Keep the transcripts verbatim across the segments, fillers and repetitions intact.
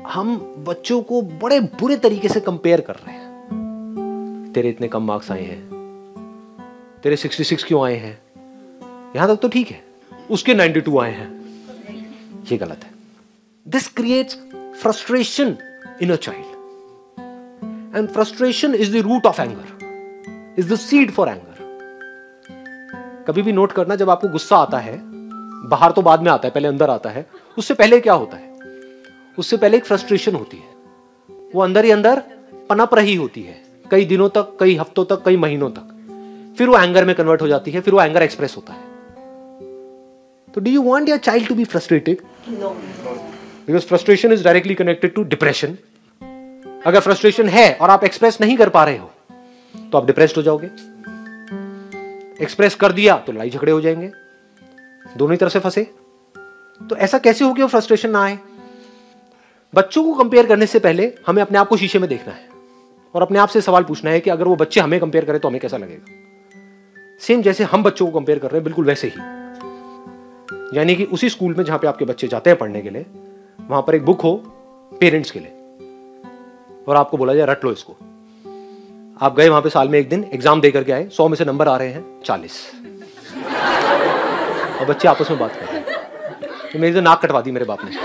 हम बच्चों को बड़े बुरे तरीके से कंपेयर कर रहे हैं। तेरे इतने कम मार्क्स आए हैं, तेरे छियासठ क्यों आए हैं, यहां तक तो ठीक है, उसके बानवे आए हैं, ये गलत है। This creates frustration in a child and frustration is the root of anger, is the seed for anger. कभी भी नोट करना, जब आपको गुस्सा आता है, बाहर तो बाद में आता है, पहले अंदर आता है, उससे पहले क्या होता है? उससे पहले एक फ्रस्ट्रेशन होती है, वो अंदर ही अंदर पनप रही होती है कई दिनों तक, कई हफ्तों तक, कई महीनों तक, फिर वो एंगर में कन्वर्ट हो जाती है, फिर वो एंगर एक्सप्रेस होता है। तो do you want your child to be frustrated? No, because frustration is directly connected to depression. अगर फ्रस्ट्रेशन है और आप एक्सप्रेस नहीं कर पा रहे हो तो आप डिप्रेस्ड हो जाओगे। एक्सप्रेस कर दिया तो लड़ाई झगड़े हो जाएंगे, दोनों ही तरफ से फंसे। तो ऐसा कैसे हो कि वो फ्रस्ट्रेशन ना आए? बच्चों को कंपेयर करने से पहले हमें अपने आप को शीशे में देखना है और अपने आप से सवाल पूछना है कि अगर वो बच्चे हमें कंपेयर करें तो हमें कैसा लगेगा। सेम जैसे हम बच्चों को कंपेयर कर रहे हैं, बिल्कुल वैसे ही। यानी कि उसी स्कूल में जहां पे आपके बच्चे जाते हैं पढ़ने के लिए, वहां पर एक बुक हो पेरेंट्स के लिए और आपको बोला जाए रट लो इसको। आप गए वहां पे, साल में एक दिन एग्जाम दे करके आए, सौ में से नंबर आ रहे हैं चालीस, और बच्चे आपस में बात कर रहे हैं। तो मेरी तो नाक कटवा दी मेरे बाप ने।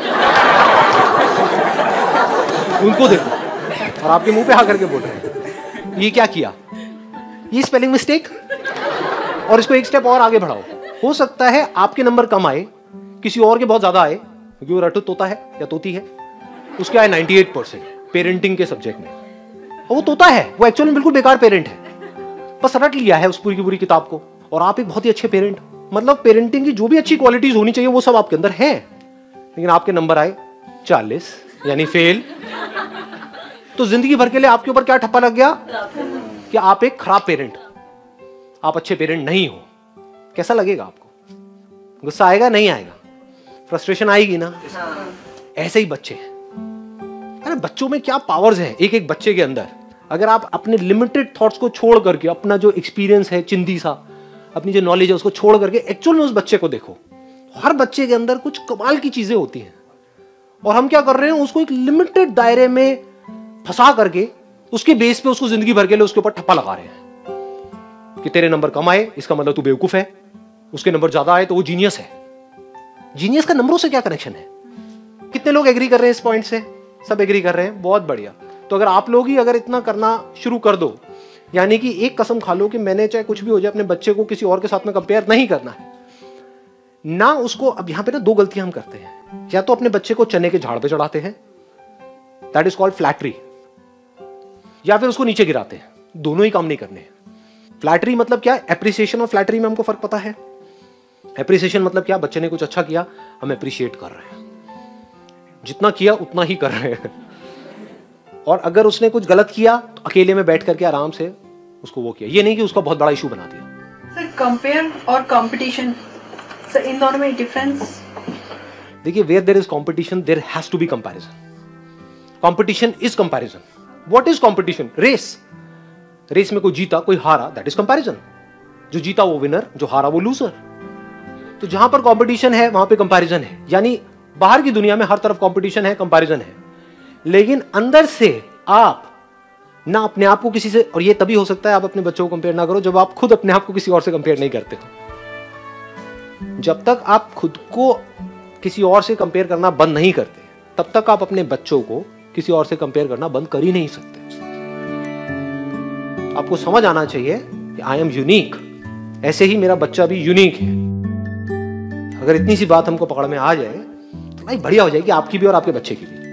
उनको देखो और आपके मुंह पे हाँ करके बोल रहे हैं ये क्या किया, ये स्पेलिंग मिस्टेक, और इसको एक स्टेप और आगे बढ़ाओ। हो सकता है आपके नंबर कम आए, किसी और के बहुत ज्यादा आए, क्योंकि वो रटू तोता है या तोती है, उसके आए अट्ठानवे परसेंट पेरेंटिंग के सब्जेक्ट में, और वो तोता है, वो एक्चुअली बिल्कुल बेकार पेरेंट है, बस रट लिया है उस पूरी की पूरी किताब को। और आप एक बहुत ही अच्छे पेरेंट, मतलब पेरेंटिंग की जो भी अच्छी क्वालिटीज होनी चाहिए वो सब आपके अंदर है, लेकिन आपके नंबर आए चालीस यानी फेल। तो जिंदगी भर के लिए आपके ऊपर क्या ठप्पा लग गया कि आप एक खराब पेरेंट, आप अच्छे पेरेंट नहीं हो। कैसा लगेगा आपको? गुस्सा आएगा? नहीं आएगा? फ्रस्ट्रेशन आएगी ना? ऐसे ही बच्चे हैं। अरे बच्चों में क्या पावर्स हैं एक एक बच्चे के अंदर। अगर आप अपने लिमिटेड थॉट्स को छोड़ करके, अपना जो एक्सपीरियंस है चिंदी सा, अपनी जो नॉलेज है उसको छोड़ करके एक्चुअल में उस बच्चे को देखो, हर बच्चे के अंदर कुछ कमाल की चीजें होती हैं, और हम क्या कर रहे हैं, उसको एक लिमिटेड दायरे में फंसा करके उसके बेस पे उसको जिंदगी भर के लिए उसके ऊपर ठप्पा लगा रहे हैं कि तेरे नंबर कम आए इसका मतलब तू बेवकूफ है, उसके नंबर ज्यादा आए तो वो जीनियस है। जीनियस का नंबरों से क्या कनेक्शन है? कितने लोग एग्री कर रहे हैं इस पॉइंट से? सब एग्री कर रहे हैं, बहुत बढ़िया। तो अगर आप लोग ही अगर इतना करना शुरू कर दो, यानी कि एक कसम खा लो कि मैंने चाहे कुछ भी हो जाए अपने बच्चे को किसी और के साथ में कंपेयर नहीं करना है ना उसको। अब यहां पे ना दो गलतियां हम करते हैं, या तो अपने बच्चे को चने के झाड़ पे चढ़ाते हैं, दैट इज कॉल्ड फ्लैटरी, या फिर उसको नीचे गिराते हैं। दोनों ही काम नहीं करने हैं। फ्लैटरी मतलब क्या? एप्रिसिएशन और फ्लैटरी में हमको फर्क पता है। एप्रिसिएशन मतलब क्या? बच्चे ने कुछ अच्छा किया, हम एप्रिशिएट कर रहे हैं, जितना किया उतना ही कर रहे हैं। और अगर उसने कुछ गलत किया तो अकेले में बैठ करके आराम से उसको वो किया, ये नहीं कि उसका बहुत बड़ा इशू बना दिया। सर कंपेयर और कंपटीशन, सर इन दोनों में डिफरेंस? देखिए, where there is competition there has to be comparison. Competition is comparison. What is competition? Race. Race में कोई जीता कोई हारा, दैट इज कंपैरिजन। जो जीता वो विनर, जो हारा वो लूजर। तो जहां पर कंपटीशन है वहां पे कंपैरिजन है। यानी बाहर की दुनिया में हर तरफ कंपटीशन है, कंपैरिजन है, लेकिन अंदर से आप ना अपने आप को किसी से, और ये तभी हो सकता है आप अपने बच्चों को कंपेयर ना करो जब आप खुद अपने आप को किसी और से कंपेयर नहीं करते हो। जब तक आप खुद को किसी और से कंपेयर करना बंद नहीं करते, तब तक आप अपने बच्चों को किसी और से कंपेयर करना बंद कर ही नहीं सकते। आपको समझ आना चाहिए कि आई एम यूनिक, ऐसे ही मेरा बच्चा भी यूनिक है। अगर इतनी सी बात हमको पकड़ में आ जाए तो भाई बढ़िया हो जाएगी आपकी भी और आपके बच्चे की भी।